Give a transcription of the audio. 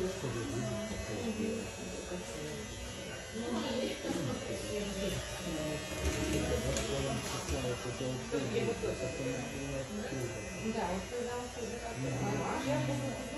Да, вот когда он все закатывал. А я